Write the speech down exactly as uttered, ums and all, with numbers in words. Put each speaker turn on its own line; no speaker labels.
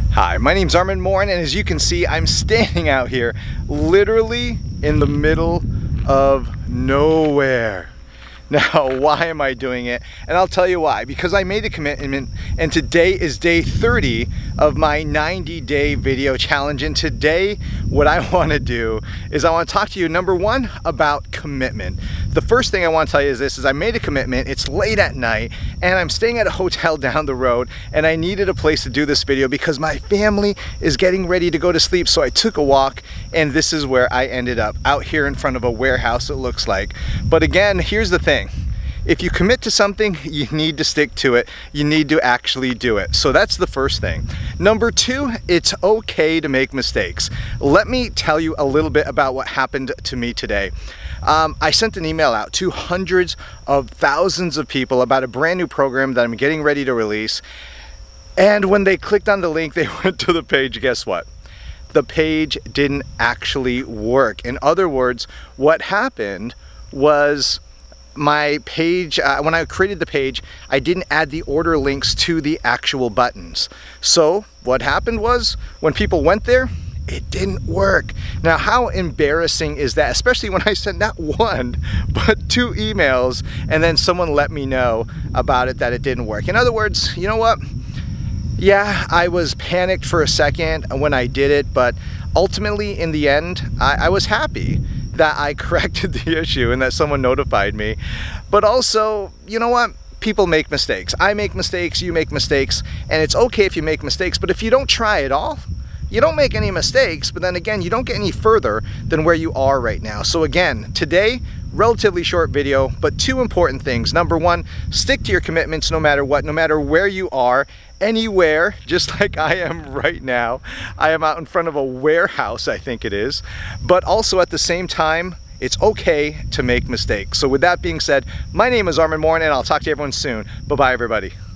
Hi, my name's Armin Morin, and as you can see, I'm standing out here literally in the middle of nowhere. Now, why am I doing it? And I'll tell you why. Because I made a commitment, and today is day thirty of my ninety day video challenge. And today, what I want to do is I want to talk to you, number one, about commitment. The first thing I want to tell you is this, is I made a commitment, it's late at night, and I'm staying at a hotel down the road, and I needed a place to do this video because my family is getting ready to go to sleep. So I took a walk, and this is where I ended up, out here in front of a warehouse, it looks like. But again, here's the thing. If you commit to something, you need to stick to it. You need to actually do it. So that's the first thing. Number two, it's okay to make mistakes. Let me tell you a little bit about what happened to me today. Um, I sent an email out to hundreds of thousands of people about a brand new program that I'm getting ready to release. And when they clicked on the link, they went to the page. Guess what? The page didn't actually work. In other words, what happened was my page, uh, when I created the page, I didn't add the order links to the actual buttons. So what happened was, when people went there, it didn't work. Now, how embarrassing is that? Especially when I sent not one, but two emails, and then someone let me know about it, that it didn't work. In other words, you know what? Yeah, I was panicked for a second when I did it, but ultimately, in the end, I, I was happy that I corrected the issue and that someone notified me. But also, you know what? People make mistakes. I make mistakes, you make mistakes, and it's okay if you make mistakes, but if you don't try at all, you don't make any mistakes, but then again, you don't get any further than where you are right now. So again, today, relatively short video, but two important things. Number one, stick to your commitments no matter what, no matter where you are, anywhere, just like I am right now. I am out in front of a warehouse, I think it is, but also at the same time, it's okay to make mistakes. So with that being said, my name is Armin Morin, and I'll talk to everyone soon. Bye-bye, everybody.